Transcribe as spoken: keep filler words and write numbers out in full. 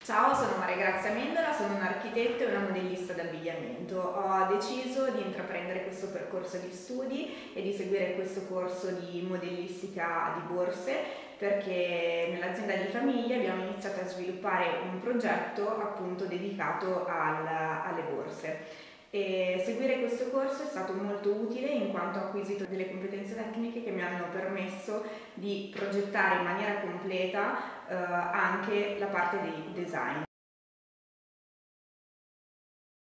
Ciao, sono Maria Grazia Mendola, sono un architetto e una modellista d'abbigliamento. Ho deciso di intraprendere questo percorso di studi e di seguire questo corso di modellistica di borse perché nell'azienda di famiglia abbiamo iniziato a sviluppare un progetto appunto dedicato al, alle borse. E seguire questo corso è stato molto utile in quanto ho acquisito delle competenze tecniche che mi hanno permesso di progettare in maniera completa eh, anche la parte di design.